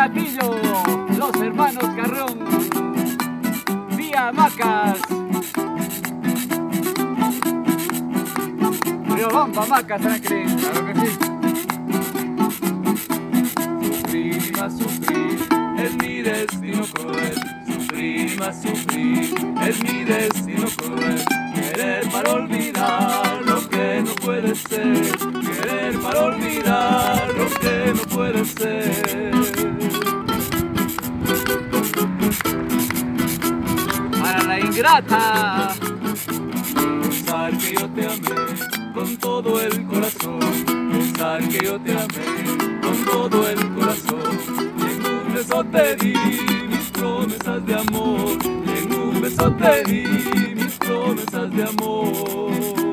Latillo, los hermanos Carrión, vía Macas, Riobamba, Macas, Franklin, claro que sí. Sufrir y más sufrir es mi destino cruel. Sufrir y más sufrir es mi destino cruel. Querer para olvidar lo que no puede ser. Querer para olvidar lo que no puede ser. Para la ingrata, Pensar que yo te amé con todo el corazón. Pensar que yo te amé con todo el corazón. Y en un beso te di mis promesas de amor. Y en un beso te di mis promesas de amor.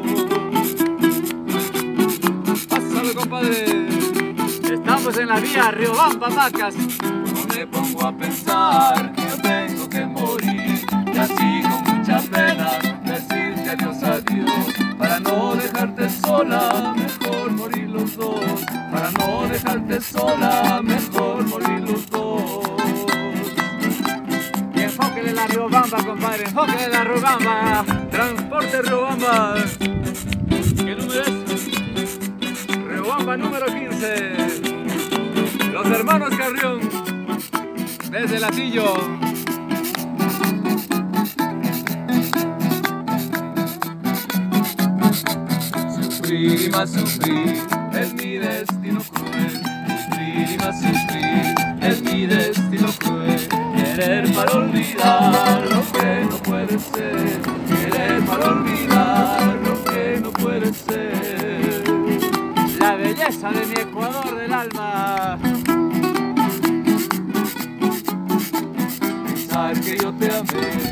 pásalo compadre, estamos en la vía Riobamba, Macas. No me pongo a pensar que yo tengo que morir. Y así con mucha pena decirte adiós, adiós. Para no dejarte sola, mejor morir los dos. Para no dejarte sola, mejor morir los dos. Y enfóquele la Riobamba, compadre, enfóquele la Riobamba. Transporte Riobamba. ¿Qué número es? Riobamba número 15. Los hermanos Carrión, desde Latillo. Sufrir y más sufrir es mi destino cruel. Sufrir y más sufrir es mi destino cruel. Querer para olvidar lo que no puede ser. Querer para olvidar lo que no puede ser. La belleza de mi Ecuador del alma. Pensar que yo te amé